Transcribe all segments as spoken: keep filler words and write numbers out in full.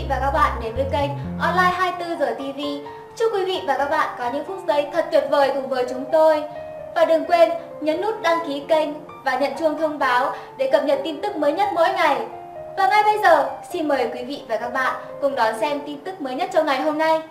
và các bạn đến với kênh Online hai mươi tư giờ ti vi. Chúc quý vị và các bạn có những phút giây thật tuyệt vời cùng với chúng tôi. Và đừng quên nhấn nút đăng ký kênh và nhận chuông thông báo để cập nhật tin tức mới nhất mỗi ngày. Và ngay bây giờ, xin mời quý vị và các bạn cùng đón xem tin tức mới nhất trong ngày hôm nay.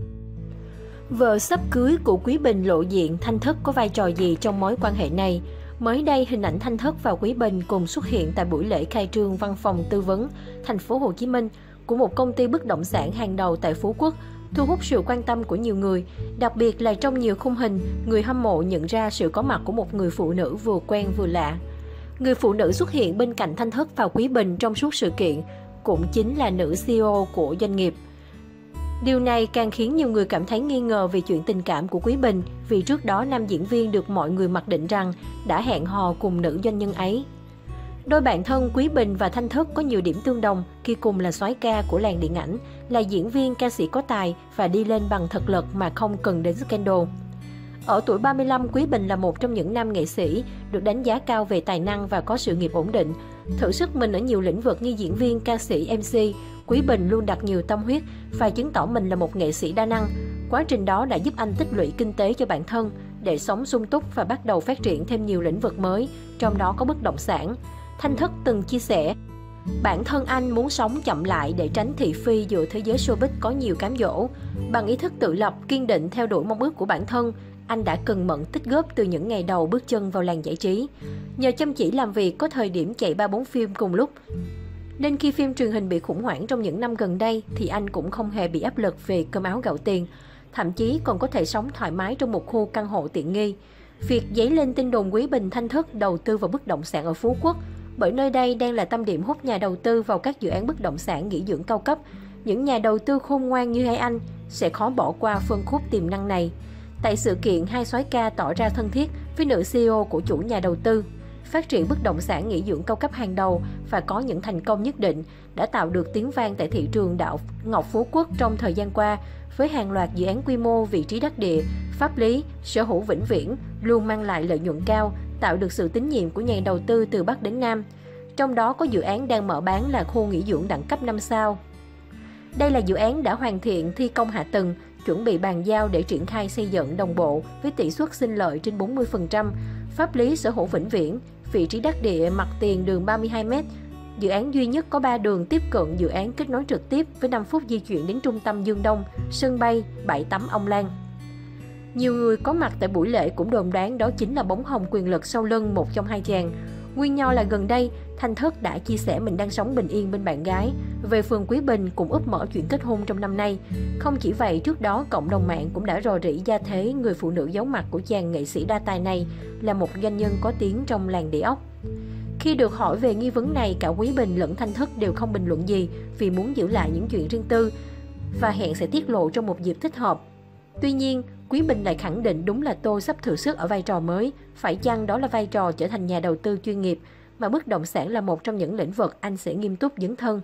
Vợ sắp cưới của Quý Bình lộ diện, Thanh Thất có vai trò gì trong mối quan hệ này? Mới đây, hình ảnh Thanh Thất và Quý Bình cùng xuất hiện tại buổi lễ khai trương văn phòng tư vấn thành phố Hồ Chí Minh của một công ty bất động sản hàng đầu tại Phú Quốc, thu hút sự quan tâm của nhiều người. Đặc biệt là trong nhiều khung hình, người hâm mộ nhận ra sự có mặt của một người phụ nữ vừa quen vừa lạ. Người phụ nữ xuất hiện bên cạnh Thanh Thất và Quý Bình trong suốt sự kiện cũng chính là nữ xê e ô của doanh nghiệp. Điều này càng khiến nhiều người cảm thấy nghi ngờ về chuyện tình cảm của Quý Bình, vì trước đó nam diễn viên được mọi người mặc định rằng đã hẹn hò cùng nữ doanh nhân ấy. Đôi bạn thân Quý Bình và Thanh Thất có nhiều điểm tương đồng khi cùng là soái ca của làng điện ảnh, là diễn viên ca sĩ có tài và đi lên bằng thực lực mà không cần đến scandal. Ở tuổi ba mươi lăm, Quý Bình là một trong những nam nghệ sĩ được đánh giá cao về tài năng và có sự nghiệp ổn định. Thử sức mình ở nhiều lĩnh vực như diễn viên, ca sĩ, em xê, Quý Bình luôn đặt nhiều tâm huyết và chứng tỏ mình là một nghệ sĩ đa năng. Quá trình đó đã giúp anh tích lũy kinh tế cho bản thân để sống sung túc và bắt đầu phát triển thêm nhiều lĩnh vực mới, trong đó có bất động sản. Thanh Thất từng chia sẻ, bản thân anh muốn sống chậm lại để tránh thị phi giữa thế giới showbiz có nhiều cám dỗ. Bằng ý thức tự lập, kiên định theo đuổi mong ước của bản thân, anh đã cần mẫn tích góp từ những ngày đầu bước chân vào làng giải trí. Nhờ chăm chỉ làm việc, có thời điểm chạy ba bốn phim cùng lúc, nên khi phim truyền hình bị khủng hoảng trong những năm gần đây thì anh cũng không hề bị áp lực về cơm áo gạo tiền, thậm chí còn có thể sống thoải mái trong một khu căn hộ tiện nghi. Việc dấy lên tin đồn Quý Bình Thanh Thất đầu tư vào bất động sản ở Phú Quốc, bởi nơi đây đang là tâm điểm hút nhà đầu tư vào các dự án bất động sản nghỉ dưỡng cao cấp. Những nhà đầu tư khôn ngoan như hai anh sẽ khó bỏ qua phân khúc tiềm năng này. Tại sự kiện, hai soái ca tỏ ra thân thiết với nữ xê e ô của chủ nhà đầu tư. Phát triển bất động sản nghỉ dưỡng cao cấp hàng đầu và có những thành công nhất định đã tạo được tiếng vang tại thị trường đảo Ngọc Phú Quốc trong thời gian qua, với hàng loạt dự án quy mô, vị trí đắc địa, pháp lý, sở hữu vĩnh viễn, luôn mang lại lợi nhuận cao, tạo được sự tín nhiệm của nhà đầu tư từ Bắc đến Nam. Trong đó có dự án đang mở bán là khu nghỉ dưỡng đẳng cấp năm sao. Đây là dự án đã hoàn thiện thi công hạ tầng, chuẩn bị bàn giao để triển khai xây dựng đồng bộ với tỷ suất sinh lợi trên bốn mươi phần trăm, pháp lý sở hữu vĩnh viễn, vị trí đắc địa, mặt tiền đường ba mươi hai mét. Dự án duy nhất có ba đường tiếp cận dự án kết nối trực tiếp với năm phút di chuyển đến trung tâm Dương Đông, sân bay, bãi tắm Ông Lan. Nhiều người có mặt tại buổi lễ cũng đồn đoán đó chính là bóng hồng quyền lực sau lưng một trong hai chàng. Nguyên do là gần đây, Thanh Thất đã chia sẻ mình đang sống bình yên bên bạn gái. Về phần Quý Bình cũng úp mở chuyện kết hôn trong năm nay. Không chỉ vậy, trước đó cộng đồng mạng cũng đã rò rỉ gia thế người phụ nữ giấu mặt của chàng nghệ sĩ đa tài này là một doanh nhân có tiếng trong làng địa ốc. Khi được hỏi về nghi vấn này, cả Quý Bình lẫn Thanh Thất đều không bình luận gì vì muốn giữ lại những chuyện riêng tư và hẹn sẽ tiết lộ trong một dịp thích hợp. Tuy nhiên, Quý Bình lại khẳng định đúng là tôi sắp thử sức ở vai trò mới, phải chăng đó là vai trò trở thành nhà đầu tư chuyên nghiệp, mà bất động sản là một trong những lĩnh vực anh sẽ nghiêm túc dấn thân.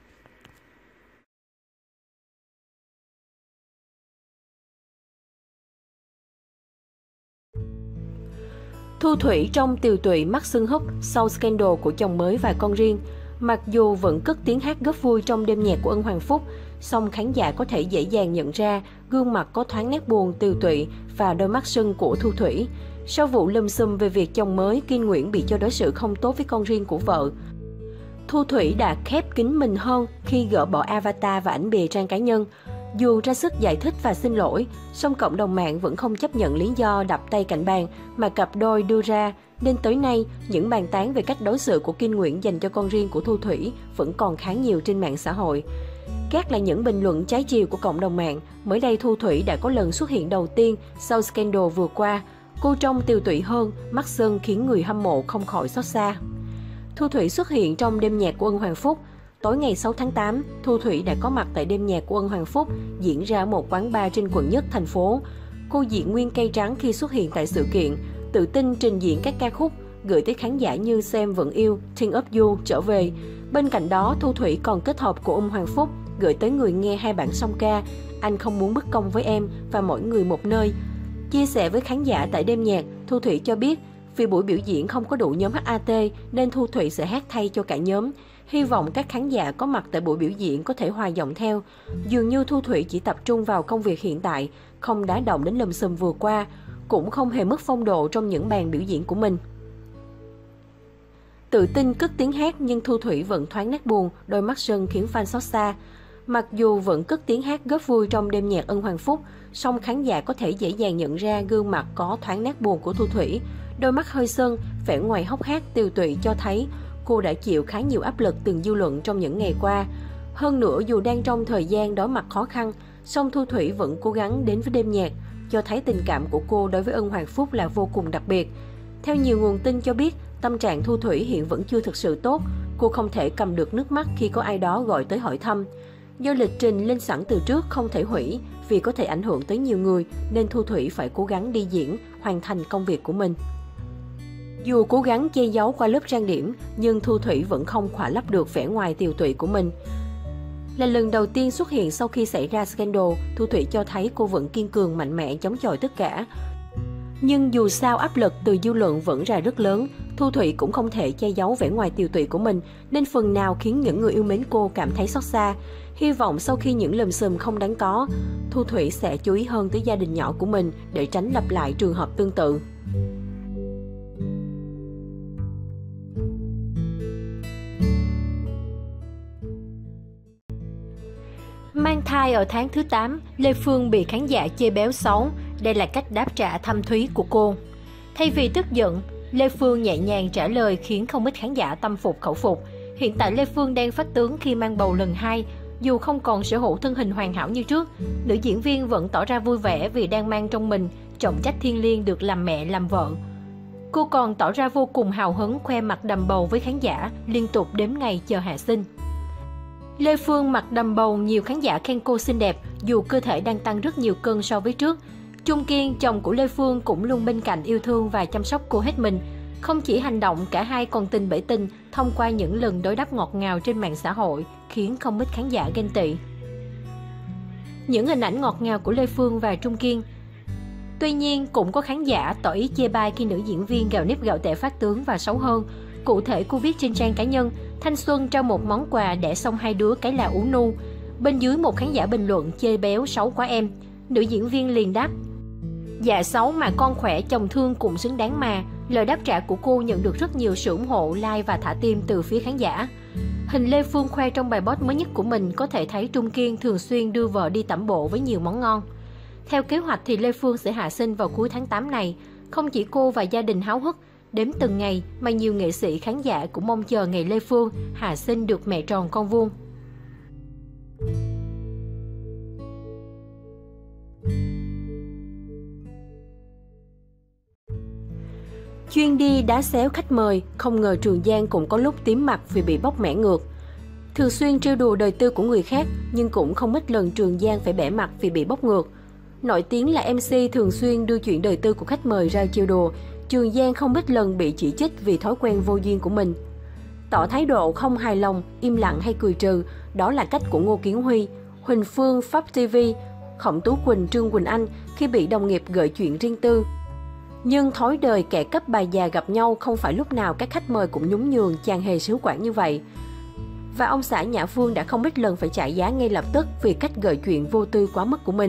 Thu Thủy trong tiều tụy mắc sưng húp sau scandal của chồng mới và con riêng. Mặc dù vẫn cất tiếng hát góp vui trong đêm nhạc của Ân Hoàng Phúc, song khán giả có thể dễ dàng nhận ra gương mặt có thoáng nét buồn, tiều tụy và đôi mắt sưng của Thu Thủy. Sau vụ lùm xùm về việc chồng mới Kiên Nguyễn bị cho đối xử không tốt với con riêng của vợ, Thu Thủy đã khép kín mình hơn khi gỡ bỏ avatar và ảnh bìa trang cá nhân. Dù ra sức giải thích và xin lỗi, song cộng đồng mạng vẫn không chấp nhận lý do đập tay cạnh bàn mà cặp đôi đưa ra, nên tới nay, những bàn tán về cách đối xử của Kiên Nguyễn dành cho con riêng của Thu Thủy vẫn còn khá nhiều trên mạng xã hội. Các là những bình luận trái chiều của cộng đồng mạng. Mới đây, Thu Thủy đã có lần xuất hiện đầu tiên sau scandal vừa qua. Cô trông tiều tụy hơn, mắt sưng khiến người hâm mộ không khỏi xót xa. Thu Thủy xuất hiện trong đêm nhạc của Ân Hoàng Phúc. Tối ngày sáu tháng tám, Thu Thủy đã có mặt tại đêm nhạc của Ân Hoàng Phúc diễn ra ở một quán bar trên quận Nhất, thành phố. Cô diện nguyên cây trắng khi xuất hiện tại sự kiện, tự tin trình diễn các ca khúc gửi tới khán giả như Xem Vẫn Yêu, Think of You, Trở Về. Bên cạnh đó, Thu Thủy còn kết hợp của Ân Hoàng Phúc gửi tới người nghe hai bản song ca Anh Không Muốn Bất Công Với Em và Mỗi Người Một Nơi. Chia sẻ với khán giả tại đêm nhạc, Thu Thủy cho biết Vì buổi biểu diễn không có đủ nhóm hát a tê nên Thu Thủy sẽ hát thay cho cả nhóm. Hy vọng các khán giả có mặt tại buổi biểu diễn có thể hòa giọng theo. Dường như Thu Thủy chỉ tập trung vào công việc hiện tại, không đá động đến lùm xùm vừa qua, cũng không hề mất phong độ trong những màn biểu diễn của mình. Tự tin cất tiếng hát nhưng Thu Thủy vẫn thoáng nét buồn, đôi mắt sưng khiến fan xót xa. Mặc dù vẫn cất tiếng hát góp vui trong đêm nhạc Ân Hoàng Phúc, song khán giả có thể dễ dàng nhận ra gương mặt có thoáng nét buồn của Thu Thủy. Đôi mắt hơi sưng, vẻ ngoài hốc hác tiều tụy cho thấy cô đã chịu khá nhiều áp lực từ dư luận trong những ngày qua. Hơn nữa, dù đang trong thời gian đối mặt khó khăn, song Thu Thủy vẫn cố gắng đến với đêm nhạc, cho thấy tình cảm của cô đối với Ân Hoàng Phúc là vô cùng đặc biệt. Theo nhiều nguồn tin cho biết, tâm trạng Thu Thủy hiện vẫn chưa thực sự tốt, cô không thể cầm được nước mắt khi có ai đó gọi tới hỏi thăm. Do lịch trình lên sẵn từ trước không thể hủy vì có thể ảnh hưởng tới nhiều người nên Thu Thủy phải cố gắng đi diễn, hoàn thành công việc của mình. Dù cố gắng che giấu qua lớp trang điểm, nhưng Thu Thủy vẫn không khỏa lấp được vẻ ngoài tiều tụy của mình. Là lần đầu tiên xuất hiện sau khi xảy ra scandal, Thu Thủy cho thấy cô vẫn kiên cường mạnh mẽ chống chọi tất cả. Nhưng dù sao áp lực từ dư luận vẫn ra rất lớn, Thu Thủy cũng không thể che giấu vẻ ngoài tiều tụy của mình, nên phần nào khiến những người yêu mến cô cảm thấy xót xa. Hy vọng sau khi những lùm xùm không đáng có, Thu Thủy sẽ chú ý hơn tới gia đình nhỏ của mình để tránh lặp lại trường hợp tương tự. Mang thai ở tháng thứ tám, Lê Phương bị khán giả chê béo xấu. Đây là cách đáp trả thâm thúy của cô. Thay vì tức giận, Lê Phương nhẹ nhàng trả lời khiến không ít khán giả tâm phục khẩu phục. Hiện tại Lê Phương đang phát tướng khi mang bầu lần hai. Dù không còn sở hữu thân hình hoàn hảo như trước, nữ diễn viên vẫn tỏ ra vui vẻ vì đang mang trong mình trọng trách thiêng liêng được làm mẹ làm vợ. Cô còn tỏ ra vô cùng hào hứng khoe mặt đầm bầu với khán giả, liên tục đếm ngày chờ hạ sinh. Lê Phương mặc đầm bầu, nhiều khán giả khen cô xinh đẹp, dù cơ thể đang tăng rất nhiều cân so với trước. Trung Kiên, chồng của Lê Phương, cũng luôn bên cạnh yêu thương và chăm sóc cô hết mình. Không chỉ hành động, cả hai còn tình bể tình thông qua những lần đối đáp ngọt ngào trên mạng xã hội, khiến không ít khán giả ghen tị. Những hình ảnh ngọt ngào của Lê Phương và Trung Kiên. Tuy nhiên, cũng có khán giả tỏ ý chê bai khi nữ diễn viên gạo nếp gạo tẻ phát tướng và xấu hơn. Cụ thể, cô viết trên trang cá nhân, thanh xuân trao một món quà đẻ xong hai đứa cái là ú nu. Bên dưới một khán giả bình luận chê béo xấu quá em. Nữ diễn viên liền đáp, dạ xấu mà con khỏe chồng thương cũng xứng đáng mà. Lời đáp trả của cô nhận được rất nhiều sự ủng hộ, like và thả tim từ phía khán giả. Hình Lê Phương khoe trong bài post mới nhất của mình có thể thấy Trung Kiên thường xuyên đưa vợ đi tẩm bộ với nhiều món ngon. Theo kế hoạch thì Lê Phương sẽ hạ sinh vào cuối tháng tám này. Không chỉ cô và gia đình háo hức đếm từng ngày mà nhiều nghệ sĩ khán giả cũng mong chờ ngày Lê Phương hạ sinh được mẹ tròn con vuông. Chuyên đi đá xéo khách mời, không ngờ Trường Giang cũng có lúc tím mặt vì bị bóc mẻ ngược. Thường xuyên trêu đùa đời tư của người khác, nhưng cũng không ít lần Trường Giang phải bẻ mặt vì bị bóc ngược. Nổi tiếng là em xê thường xuyên đưa chuyện đời tư của khách mời ra trêu đùa, Trường Giang không ít lần bị chỉ trích vì thói quen vô duyên của mình. Tỏ thái độ không hài lòng, im lặng hay cười trừ, đó là cách của Ngô Kiến Huy, Huỳnh Phương, Pháp ti vi, Khổng Tú Quỳnh, Trương Quỳnh Anh khi bị đồng nghiệp gợi chuyện riêng tư. Nhưng thói đời kẻ cấp bà già gặp nhau không phải lúc nào các khách mời cũng nhún nhường chàng hề sứ quản như vậy. Và ông xã Nhã Phương đã không ít lần phải trả giá ngay lập tức vì cách gợi chuyện vô tư quá mức của mình.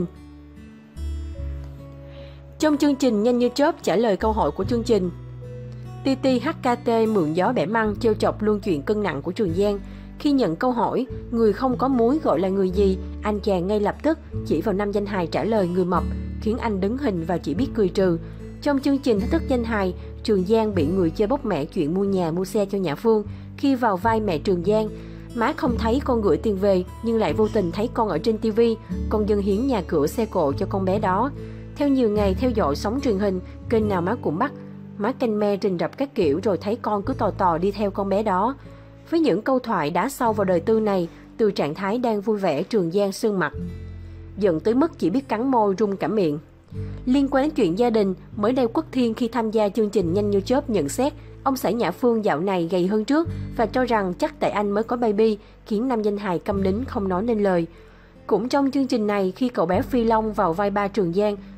Trong chương trình Nhanh Như Chớp trả lời câu hỏi của chương trình, tê tê hát ca tê mượn gió bẻ măng trêu chọc luôn chuyện cân nặng của Trường Giang. Khi nhận câu hỏi người không có múi gọi là người gì, anh chàng ngay lập tức chỉ vào năm danh hài trả lời người mập, khiến anh đứng hình và chỉ biết cười trừ. Trong chương trình Thách thức danh hài, Trường Giang bị người chơi bóc mẻ chuyện mua nhà mua xe cho Nhã Phương. Khi vào vai mẹ Trường Giang, má không thấy con gửi tiền về nhưng lại vô tình thấy con ở trên ti vi, con dâng hiến nhà cửa xe cộ cho con bé đó. Theo nhiều ngày theo dõi sóng truyền hình, kênh nào má cũng bắt, má canh me rình rập các kiểu rồi thấy con cứ tò tò đi theo con bé đó. Với những câu thoại đá sâu vào đời tư này, từ trạng thái đang vui vẻ Trường Giang sưng mặt, giận tới mức chỉ biết cắn môi run cả miệng. Liên quan đến chuyện gia đình, mới đây Quốc Thiên khi tham gia chương trình Nhanh Như Chớp nhận xét ông xã Nhã Phương dạo này gầy hơn trước và cho rằng chắc tại anh mới có baby, khiến nam danh hài câm nín không nói nên lời. Cũng trong chương trình này, khi cậu bé Phi Long vào vai ba Trường Giang,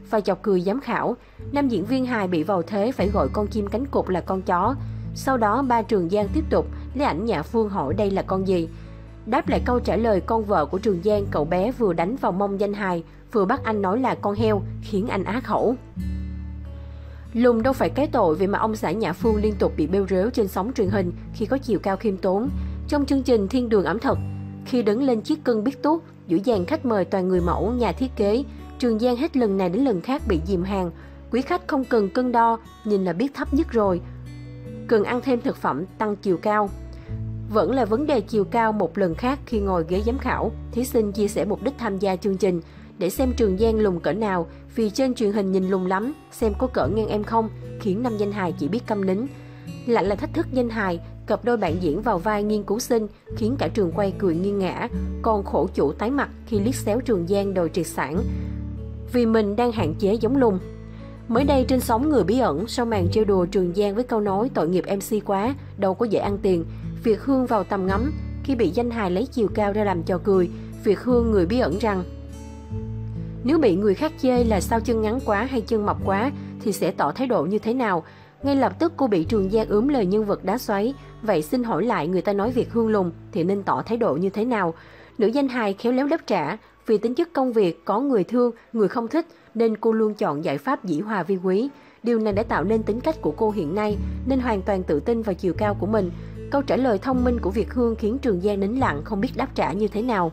và chọc cười giám khảo. Nam diễn viên hài bị vào thế phải gọi con chim cánh cụt là con chó. Sau đó ba Trường Giang tiếp tục lấy ảnh Nhã Phương hỏi đây là con gì. Đáp lại câu trả lời con vợ của Trường Giang, cậu bé vừa đánh vào mông danh hài, vừa bắt anh nói là con heo, khiến anh á khẩu. Lùn đâu phải cái tội vì mà ông xã Nhã Phương liên tục bị bêu rếu trên sóng truyền hình khi có chiều cao khiêm tốn. Trong chương trình Thiên Đường ẩm thực, khi đứng lên chiếc cân biết tuốt, giữa dàn khách mời toàn người mẫu, nhà thiết kế, Trường Giang hết lần này đến lần khác bị dìm hàng. Quý khách không cần cân đo, nhìn là biết thấp nhất rồi. Cần ăn thêm thực phẩm tăng chiều cao. Vẫn là vấn đề chiều cao một lần khác khi ngồi ghế giám khảo, thí sinh chia sẻ mục đích tham gia chương trình để xem Trường Giang lùn cỡ nào, vì trên truyền hình nhìn lùn lắm, xem có cỡ ngang em không, khiến nam danh hài chỉ biết câm nín. Lại là thách thức danh hài, cặp đôi bạn diễn vào vai nghiên cứu sinh, khiến cả trường quay cười nghiêng ngã, còn khổ chủ tái mặt khi liếc xéo Trường Giang đòi triệt sản vì mình đang hạn chế giống lùn. Mới đây trên sóng Người Bí Ẩn, sau màn trêu đùa Trường Giang với câu nói tội nghiệp em xê quá, đâu có dễ ăn tiền, Việt Hương vào tầm ngắm khi bị danh hài lấy chiều cao ra làm trò cười. Việt Hương Người Bí Ẩn rằng nếu bị người khác chê là sao chân ngắn quá hay chân mập quá thì sẽ tỏ thái độ như thế nào. Ngay lập tức cô bị Trường Giang ướm lời nhân vật đá xoáy. Vậy xin hỏi lại, người ta nói Việt Hương lùn thì nên tỏ thái độ như thế nào? Nữ danh hài khéo léo đáp trả, vì tính chất công việc có người thương, người không thích nên cô luôn chọn giải pháp dĩ hòa vi quý. Điều này đã tạo nên tính cách của cô hiện nay, nên hoàn toàn tự tin vào chiều cao của mình. Câu trả lời thông minh của Việt Hương khiến Trường Giang nín lặng không biết đáp trả như thế nào.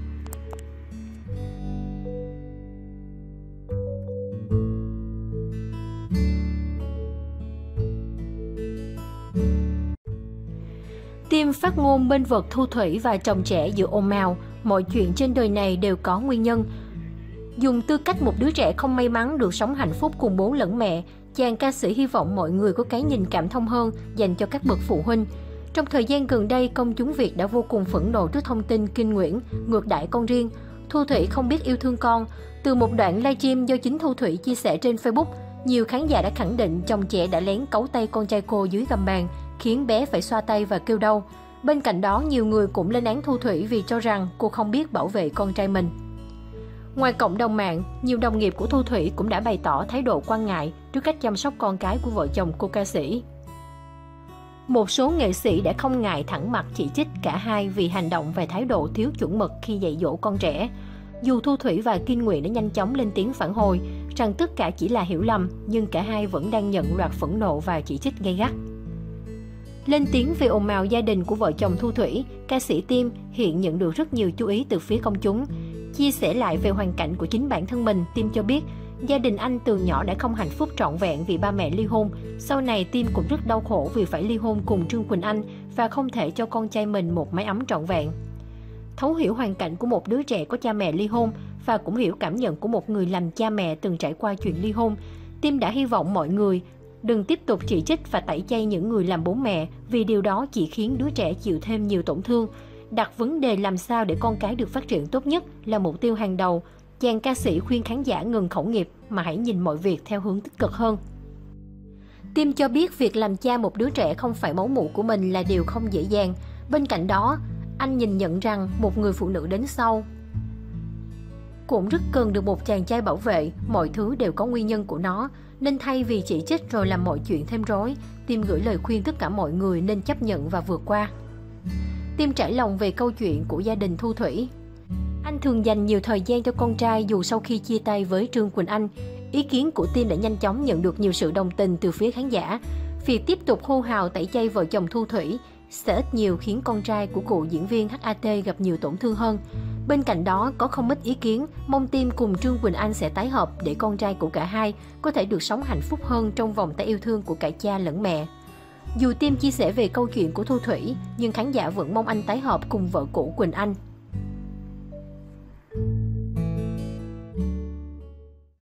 Team phát ngôn bên vực Thu Thủy và chồng trẻ giữa ồn ào, mọi chuyện trên đời này đều có nguyên nhân. Dùng tư cách một đứa trẻ không may mắn được sống hạnh phúc cùng bố lẫn mẹ, chàng ca sĩ hy vọng mọi người có cái nhìn cảm thông hơn dành cho các bậc phụ huynh. Trong thời gian gần đây, công chúng Việt đã vô cùng phẫn nộ trước thông tin Kinh Nguyễn ngược đãi con riêng. Thu Thủy không biết yêu thương con. Từ một đoạn livestream do chính Thu Thủy chia sẻ trên Facebook, nhiều khán giả đã khẳng định chồng trẻ đã lén cấu tay con trai cô dưới gầm bàn, khiến bé phải xoa tay và kêu đau. Bên cạnh đó, nhiều người cũng lên án Thu Thủy vì cho rằng cô không biết bảo vệ con trai mình. Ngoài cộng đồng mạng, nhiều đồng nghiệp của Thu Thủy cũng đã bày tỏ thái độ quan ngại trước cách chăm sóc con cái của vợ chồng cô ca sĩ. Một số nghệ sĩ đã không ngại thẳng mặt chỉ trích cả hai vì hành động và thái độ thiếu chuẩn mực khi dạy dỗ con trẻ. Dù Thu Thủy và Kinh Nguyễn đã nhanh chóng lên tiếng phản hồi rằng tất cả chỉ là hiểu lầm, nhưng cả hai vẫn đang nhận loạt phẫn nộ và chỉ trích gay gắt. Lên tiếng về ồn ào gia đình của vợ chồng Thu Thủy, ca sĩ Tim hiện nhận được rất nhiều chú ý từ phía công chúng. Chia sẻ lại về hoàn cảnh của chính bản thân mình, Tim cho biết gia đình anh từ nhỏ đã không hạnh phúc trọn vẹn vì ba mẹ ly hôn. Sau này Tim cũng rất đau khổ vì phải ly hôn cùng Trương Quỳnh Anh và không thể cho con trai mình một mái ấm trọn vẹn. Thấu hiểu hoàn cảnh của một đứa trẻ có cha mẹ ly hôn và cũng hiểu cảm nhận của một người làm cha mẹ từng trải qua chuyện ly hôn, Tim đã hy vọng mọi người đừng tiếp tục chỉ trích và tẩy chay những người làm bố mẹ, vì điều đó chỉ khiến đứa trẻ chịu thêm nhiều tổn thương. Đặt vấn đề làm sao để con cái được phát triển tốt nhất là mục tiêu hàng đầu. Chàng ca sĩ khuyên khán giả ngừng khẩu nghiệp mà hãy nhìn mọi việc theo hướng tích cực hơn. Tim cho biết việc làm cha một đứa trẻ không phải máu mủ của mình là điều không dễ dàng. Bên cạnh đó, anh nhìn nhận rằng một người phụ nữ đến sau cũng rất cần được một chàng trai bảo vệ, mọi thứ đều có nguyên nhân của nó, nên thay vì chỉ trích rồi làm mọi chuyện thêm rối, Tim gửi lời khuyên tất cả mọi người nên chấp nhận và vượt qua. Tim trải lòng về câu chuyện của gia đình Thu Thủy. Anh thường dành nhiều thời gian cho con trai dù sau khi chia tay với Trương Quỳnh Anh. Ý kiến của Tim đã nhanh chóng nhận được nhiều sự đồng tình từ phía khán giả. Việc tiếp tục hô hào tẩy chay vợ chồng Thu Thủy sẽ ít nhiều khiến con trai của cựu diễn viên hát a tê gặp nhiều tổn thương hơn. Bên cạnh đó, có không ít ý kiến mong Tim cùng Trương Quỳnh Anh sẽ tái hợp để con trai của cả hai có thể được sống hạnh phúc hơn trong vòng tay yêu thương của cả cha lẫn mẹ. Dù Tim chia sẻ về câu chuyện của Thu Thủy, nhưng khán giả vẫn mong anh tái hợp cùng vợ cũ Quỳnh Anh.